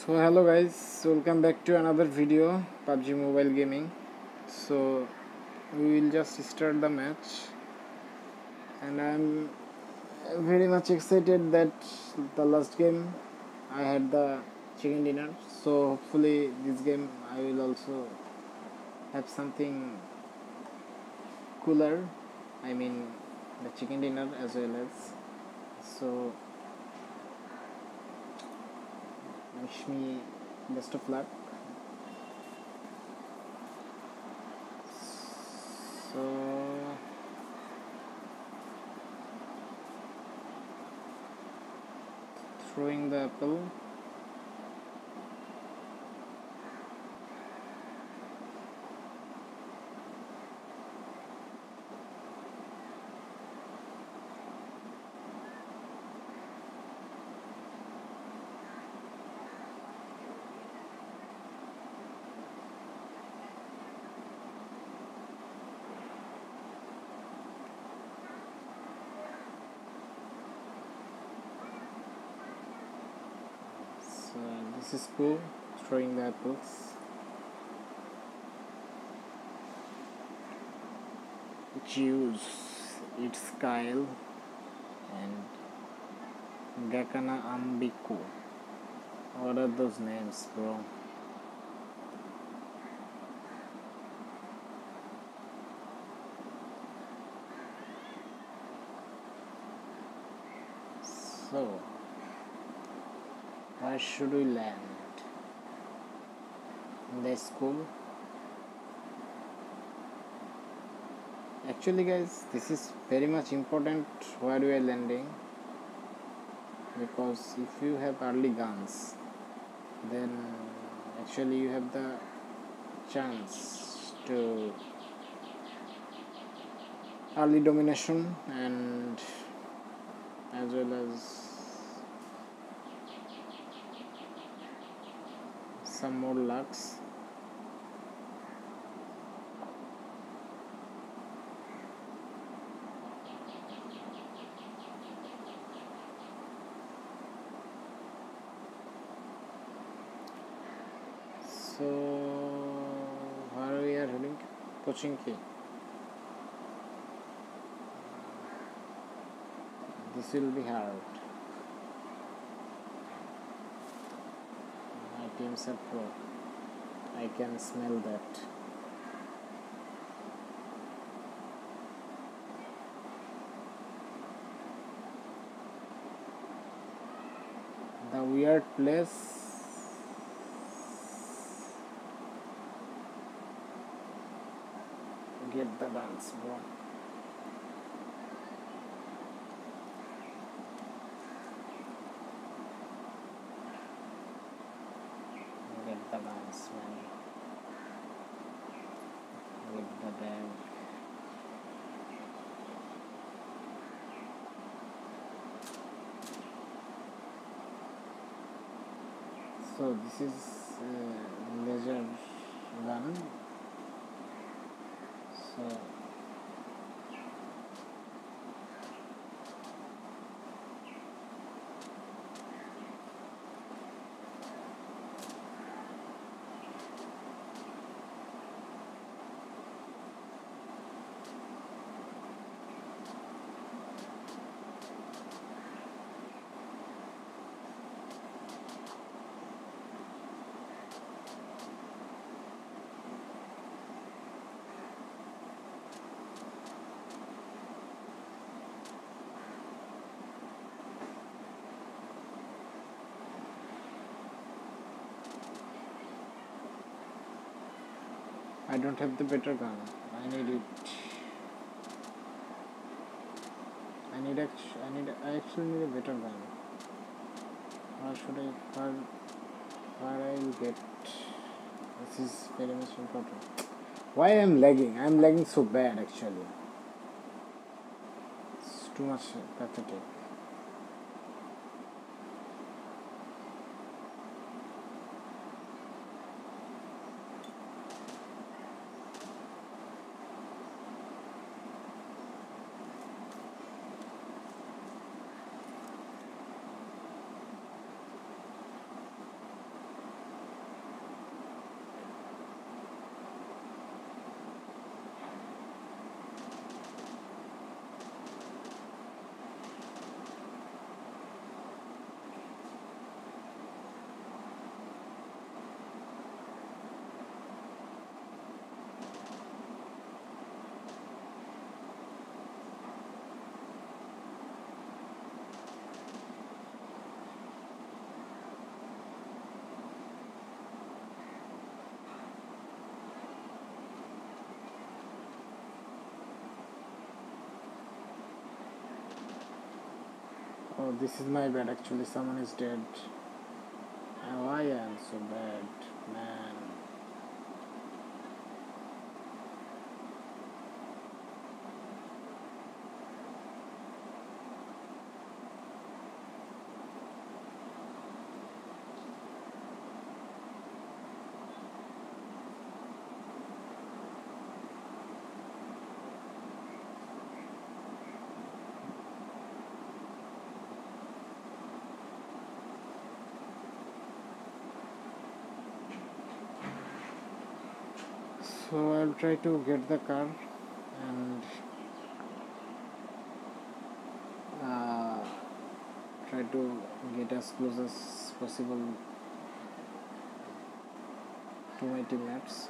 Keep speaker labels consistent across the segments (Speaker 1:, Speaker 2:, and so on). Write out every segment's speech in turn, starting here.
Speaker 1: So hello guys, welcome back to another video PUBG Mobile Gaming. So we will just start the match and I'm very much excited that the last game I had the chicken dinner, so hopefully this game I will also have something cooler, I mean the chicken dinner as well as. So wish me best of luck. So throwing the apple. So this is cool, throwing the apples. Juice, it's Kyle and Gakana Ambiku. What are those names, bro? So, where should we land? In the school? Actually guys, this is very much important where we are landing, because if you have early guns, then actually you have the chance to early domination and as well as some more lucks. So where we are heading? Pochinki. This will be hard. My teams are pro. I can smell that. The weird place. Get the dance, bro. Get the dance, man. Get the bag. So this is laser gun. So I don't have the better gun. I need it. I actually need a better gun. Where should I? Where I will get? This is very much important. Why I am lagging? I am lagging so bad actually. It's too much pathetic. Oh, this is my bad actually. Someone is dead. Oh, I am so bad, man. So I'll try to get the car and try to get as close as possible to my teammates.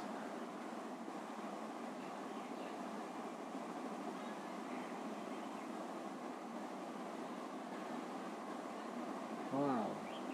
Speaker 1: Wow,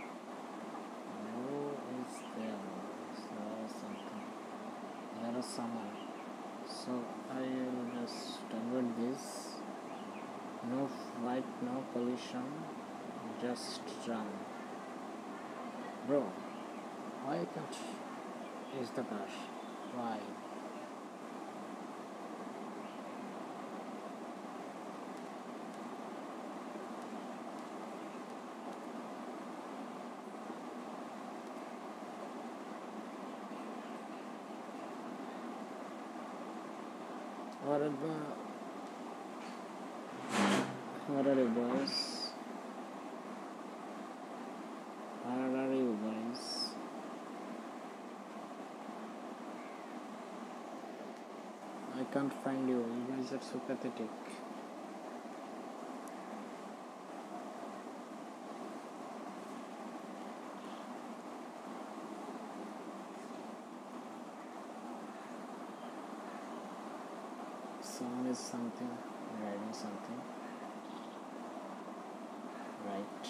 Speaker 1: who is there? There is something. There is someone. So I will just avoid this. No fight, no collision. Just run, bro. Why can't use the car? Why? Where are the? Where are you boys? Where are you guys? I can't find you. You guys are so pathetic. Someone is something, driving something. Right.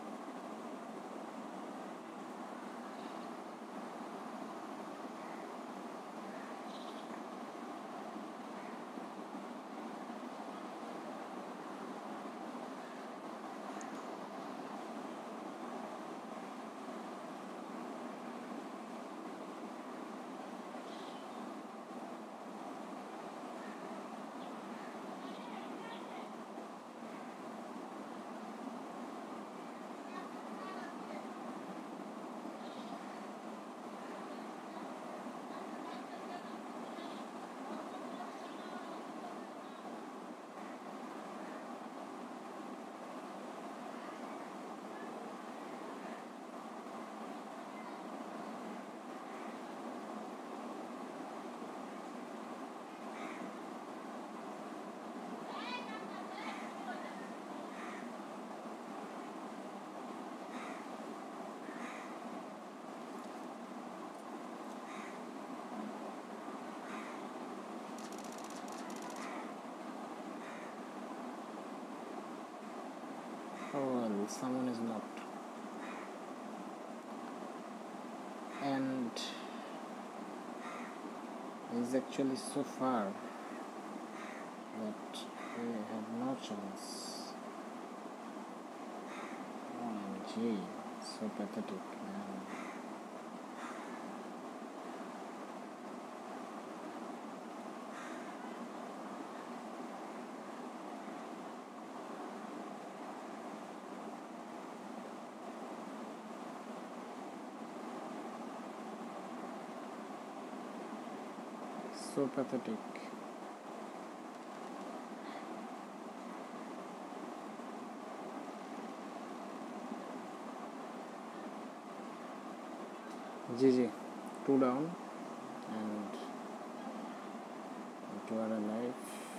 Speaker 1: Oh well, someone is not. And is actually so far that we have no chance. OMG, so pathetic, man. So pathetic. GG, 2 down, and you are alive.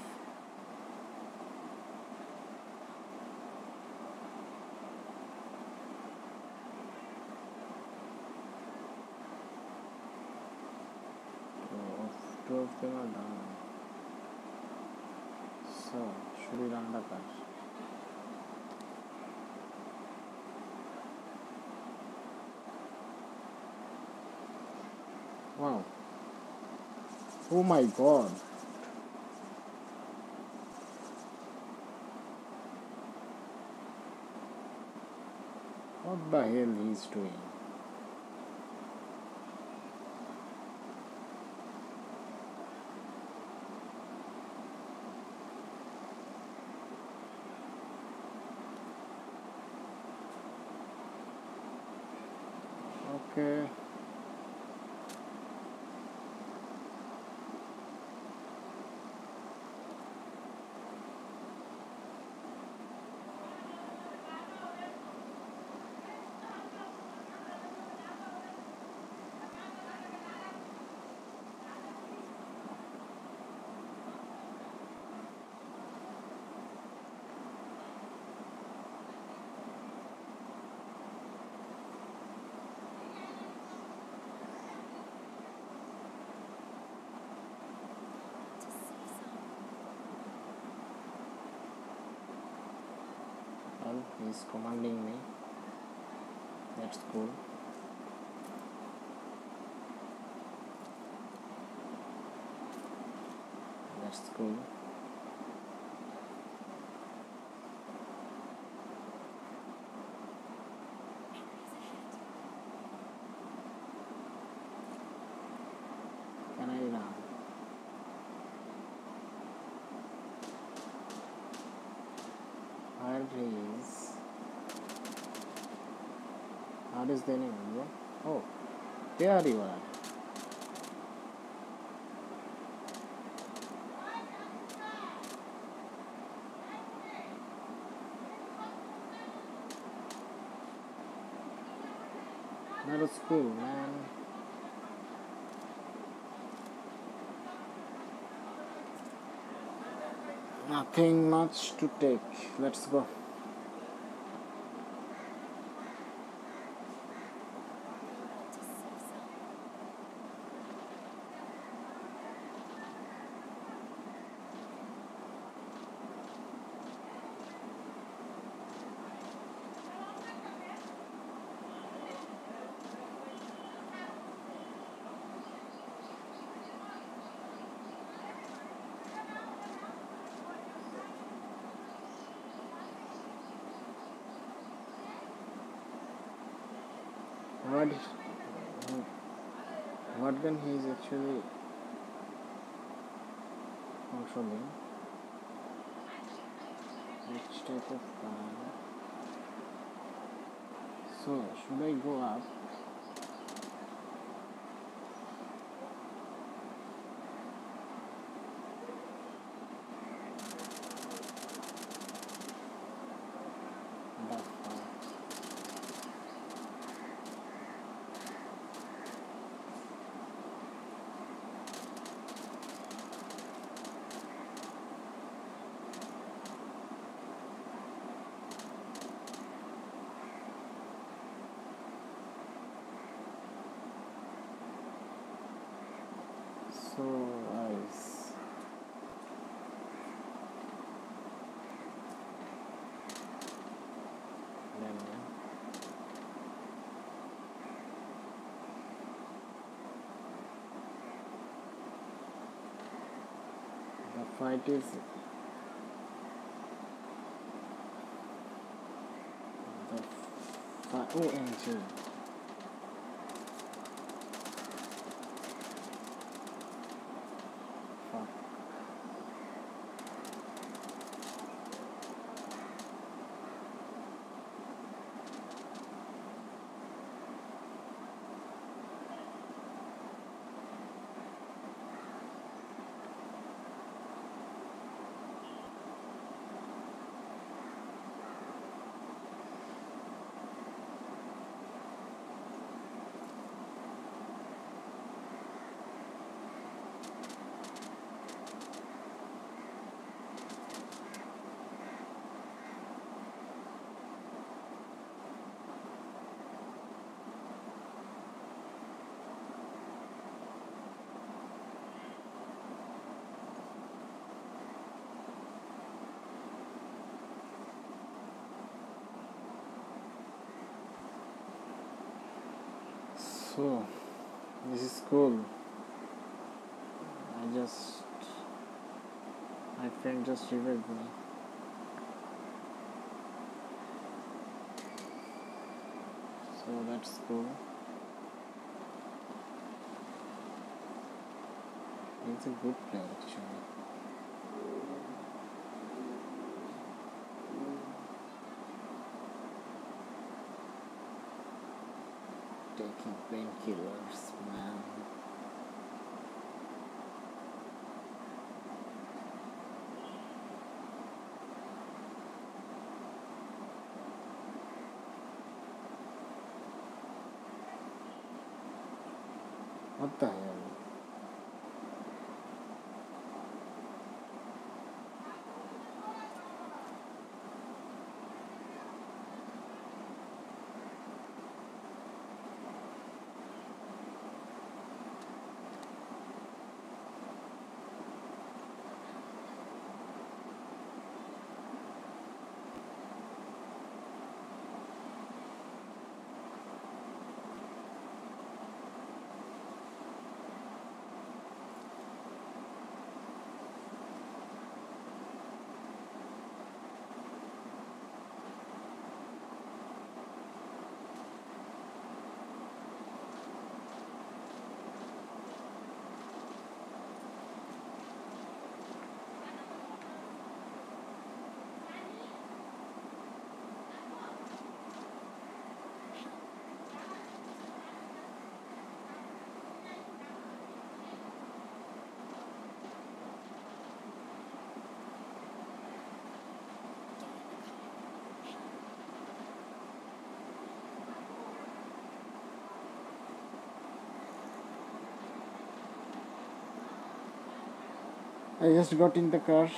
Speaker 1: Two of them are down. So, should we run the car? Wow. Oh my god. What the hell he's doing? Okay. Well, he's commanding me. That's cool. That's cool. Can I run? Where is? What is the name, bro? Oh, there you are. That was cool, man. Nothing much to take. Let's go. What what gun he is actually controlling? Which type of gun? So should I go up? The fuck? So nice. The fight is OMG. Fuck. So this is cool. My friend just revived me. So that's cool. He's a good player actually. Taking painkillers, man. What the hell? I just got in the car.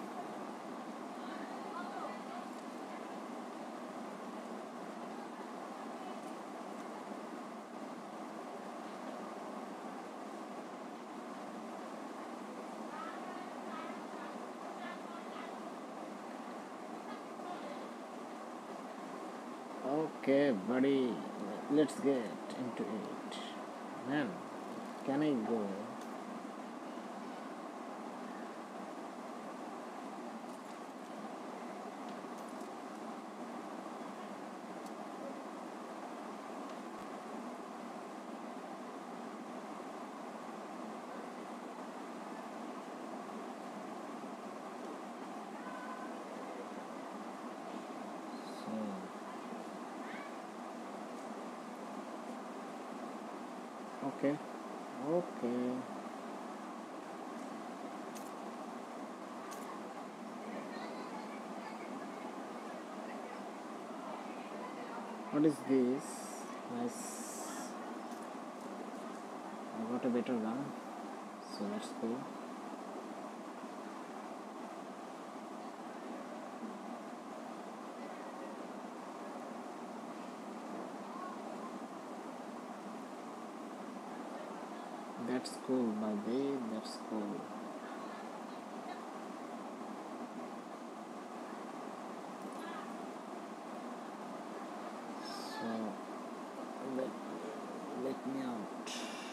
Speaker 1: Okay, buddy, let's get into it. Man, can I go? Okay. Okay. What is this? Nice. I got a better gun. So let's go. That's cool, my babe. That's cool. So let me out.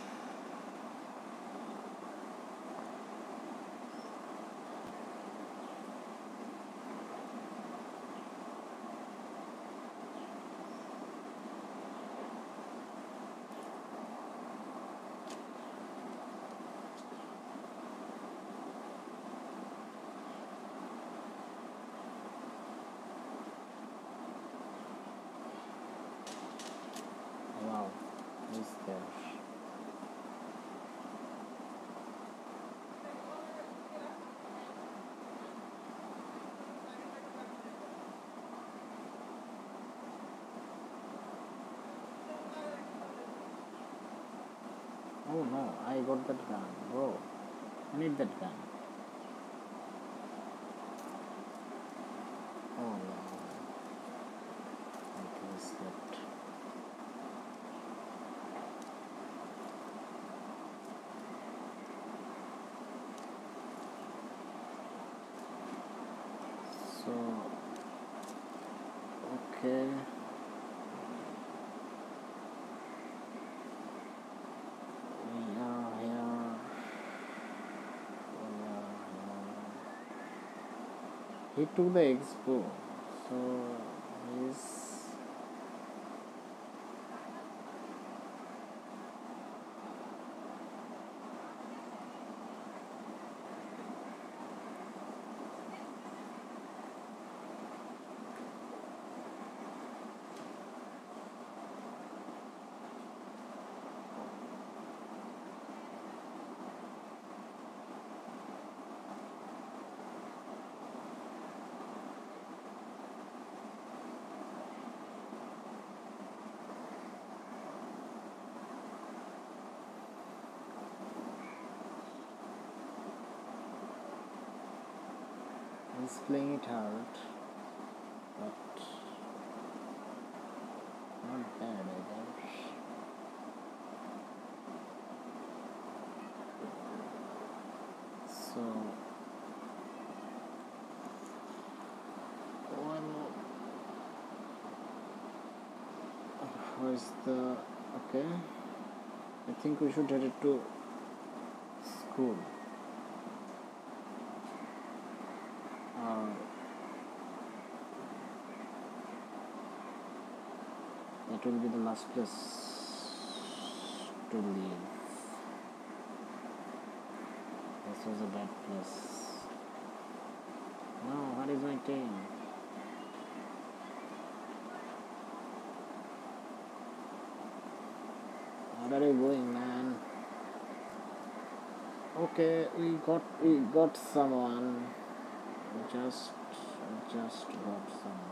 Speaker 1: Wow, he's there. Oh no, I got that gun, bro. I need that gun. Oh no. I think that. So, okay. We are here. We are here. He took the expo. So, he's. He's playing it hard, but not bad either. So where's the okay? I think we should head it to school. That will be the last place to leave. This was a bad place. No, what is my team? Where are you going, man? Okay, we got someone. Just got someone.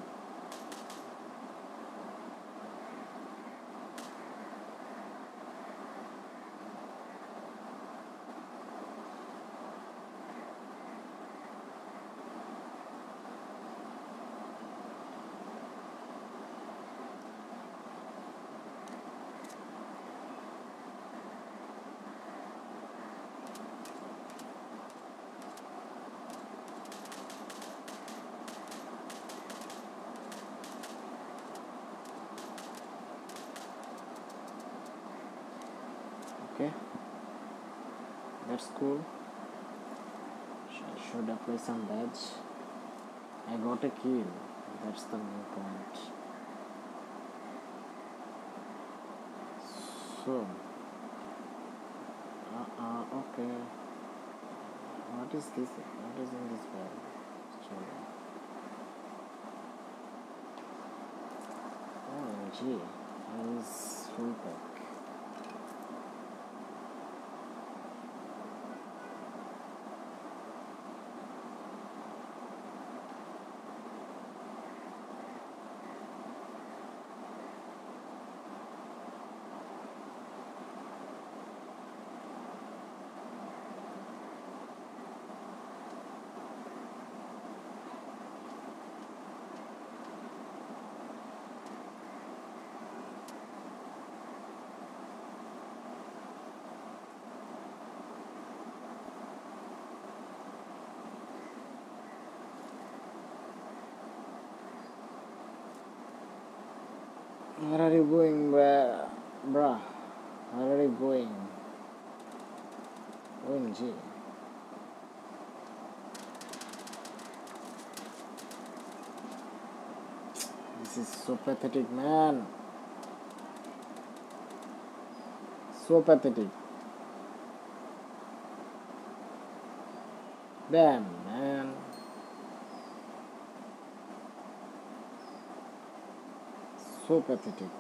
Speaker 1: Okay, that's cool. Should apply some badge. I got a kill. That's the main point. So, okay. What is this? What is in this bag? OMG, how is full pack? Where are you going, bruh? Where are you going? OMG. This is so pathetic, man. So pathetic. Damn, man. So pathetic.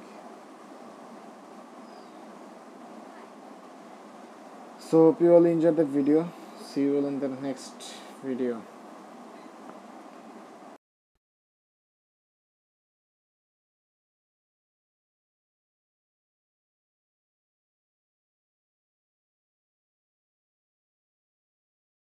Speaker 1: So hope you all enjoyed the video. See you all in the next video.